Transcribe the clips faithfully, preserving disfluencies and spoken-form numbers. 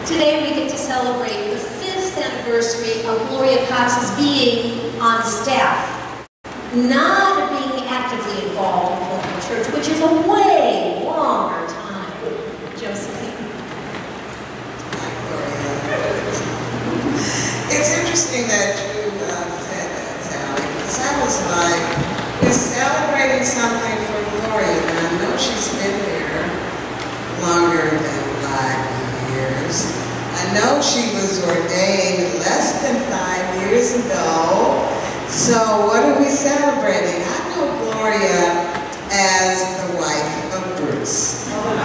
Today we get to celebrate the fifth anniversary of Gloria Cox's being on staff, not being actively involved in Pilgrim Church, which is a way longer time. Josephine. Hi, Gloria. It's interesting that you uh, said that, Sally, because I was like, we're celebrating something for Gloria, and I know she's been here longer than five years. I know she was ordained less than five years ago. So what are we celebrating? I know Gloria as the wife of Bruce.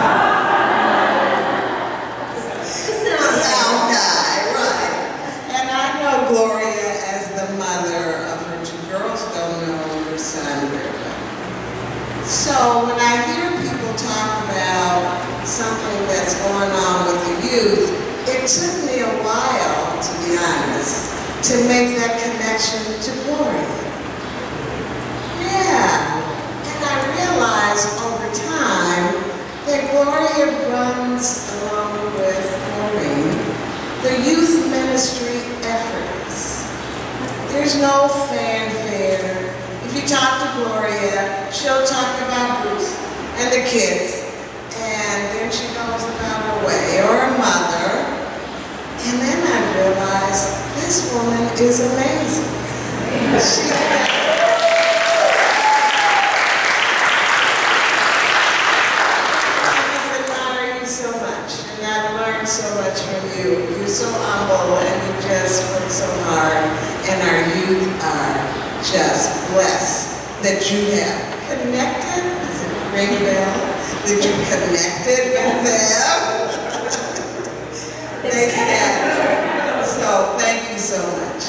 The sound guy, right. And I know Gloria as the mother of her two girls, don't know her son very well. So when I hear people talk about something that's going on with the youth, it took me a while, to be honest, to make that connection to Gloria. Yeah, and I realized over time that Gloria runs, along with Maureen, the youth ministry efforts. There's no fanfare. If you talk to Gloria, she'll talk about Bruce and the kids, and then she goes about her way, or her mother. And then I realized this woman is amazing. She I admire you so much, and I've learned so much from you. You're so humble, and you just work so hard, and our youth are just blessed that you have connected. Is it ring a bell? That you connected with them. They said, so thank you so much.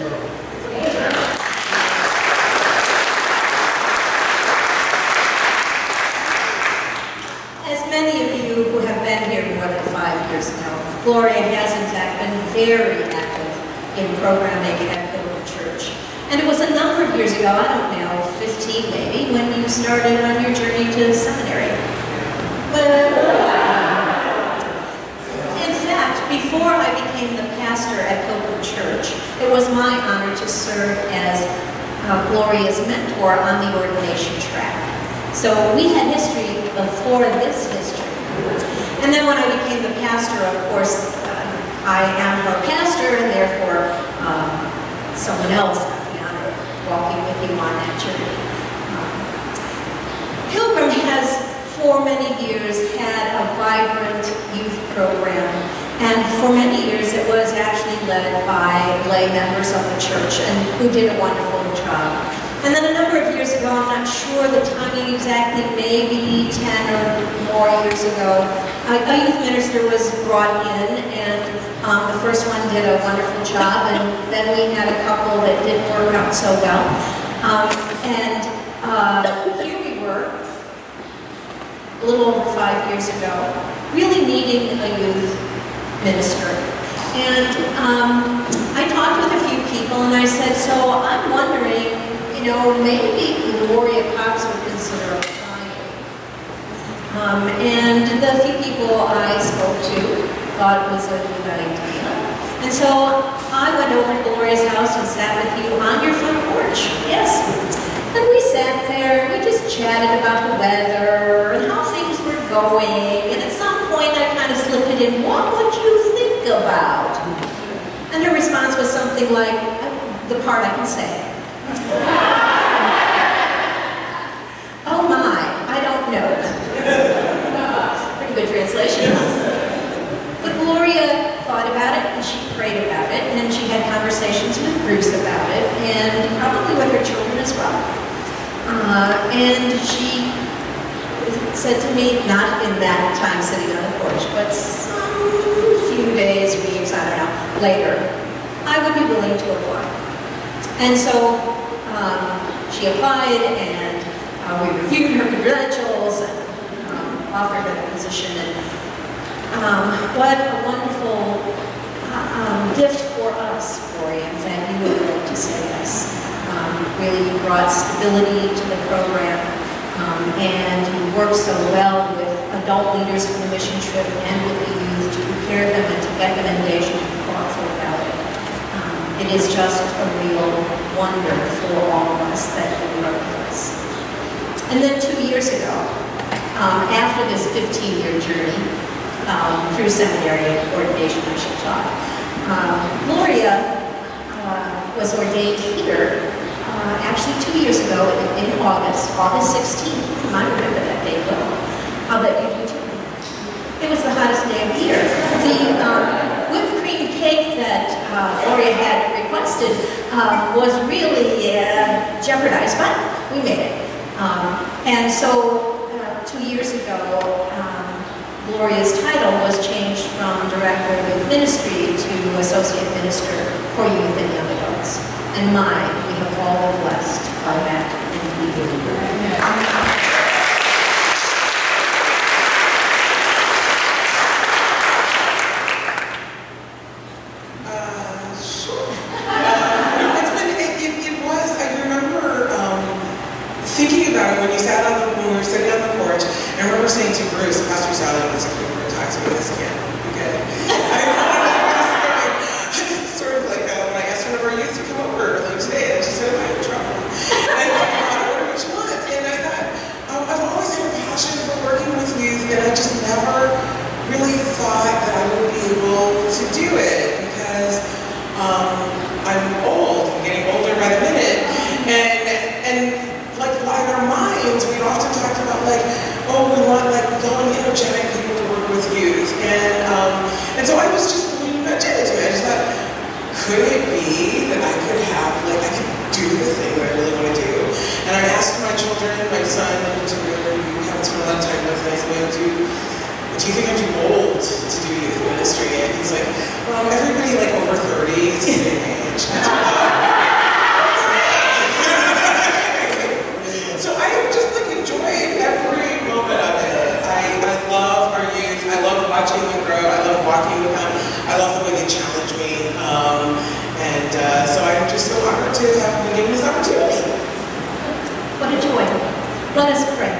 As many of you who have been here more than five years know, Gloria has in fact been very active in programming at Pilgrim Church. And it was a number of years ago, I don't know, fifteen maybe, when you started on your journey to seminary. But, before I became the pastor at Pilgrim Church, it was my honor to serve as uh, Gloria's mentor on the ordination track. So we had history before this history. And then when I became the pastor, of course, uh, I am her pastor, and therefore um, someone else has the honor of walking with you on that journey. Um, Pilgrim has, for many years, had a vibrant youth program. And for many years, it was actually led by lay members of the church, and who did a wonderful job. And then a number of years ago, I'm not sure the timing exactly, maybe ten or more years ago, a, a youth minister was brought in, and um, the first one did a wonderful job, and then we had a couple that didn't work out so well. Um, and uh, here we were, a little over five years ago, really needing a youth minister. And um, I talked with a few people, and I said, so I'm wondering, you know, maybe Gloria Cox would consider applying. Um, and the few people I spoke to thought it was a good idea. And so I went over to Gloria's house and sat with you on your front porch. Yes. And we sat there, and we just chatted about the weather and how things were going. And at some point, I kind of slipped it in, what would you think about? And her response was something like, the part I can say. Oh my, I don't know. Pretty good translation. But Gloria thought about it, and she prayed about it, and she had conversations with Bruce about it, and probably with her children as well. Uh, and she said to me, not in that time sitting on the porch, but some few days, weeks, I don't know, later, I would be willing to apply. And so um, she applied, and uh, we reviewed her credentials and um, offered her the position. And um, what a wonderful uh, um, gift for us, Gloria, that you were willing to say yes. Um, really, you brought stability to the program. Um, and you work so well with a adult leaders for the mission trip and with the youth to prepare them and to get them engaged and thoughtful about it. Um, it is just a real wonder for all of us that he wrote this. And then two years ago, um, after this fifteen-year journey um, through seminary and ordination, I should talk, um, Gloria uh, was ordained here uh, actually two years ago in, in August, August sixteenth. I remember that day well. I'll bet you do too. It was the hottest day of the year. The um, whipped cream cake that uh, Gloria had requested um, was really uh, jeopardized, but we made it. Um, and so uh, two years ago, um, Gloria's title was changed from Director of Youth Ministry to Associate Minister for Youth and Young Adults. And my, we have all been blessed by that indeed. When you sat on the, when we were sitting on the porch, I remember saying to Bruce, Pastor Sally, let's go over and talk to me this again. Okay. I was sort of like uh, when I asked one of our youth to come over like today, and she said, I'm in trouble. And I thought, I wonder what you want. And I thought, um, I've always had a passion for working with youth, and I just never really thought that I would be able to do it because um, I'm old, I'm getting older by the minute, and and. Like, in our minds, we'd often talked about, like, oh, we want, like, young, energetic people to work with youth. And um, and so I was just really nudging it to me. I just thought, could it be that I could have, like, I could do the thing that I really want to do? And I asked my children, my son in particular, who haven't spent a lot of time with, and I said, well, do, do you think I'm too old to do youth ministry? And he's like, well, everybody, like, over thirty is the same age. That's what I thought. So I just like enjoyed every moment of it. I, I love our youth. I love watching them grow. I love walking with them. I love the way they challenge me. Um, and uh, so I'm just so honored to have been given this opportunity. What a joy. Let us pray.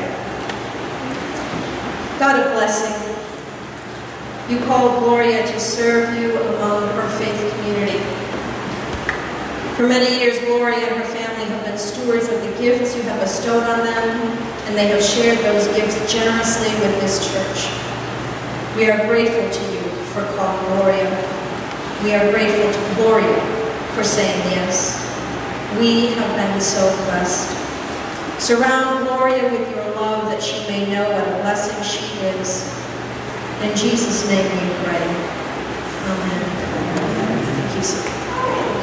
God of blessing, you called Gloria to serve you among her faith community. For many years, Gloria and her family have been stewards of the gifts you have bestowed on them, and they have shared those gifts generously with this church. We are grateful to you for calling Gloria. We are grateful to Gloria for saying yes. We have been so blessed. Surround Gloria with your love that she may know what a blessing she is. In Jesus' name we pray. Amen. Thank you so much.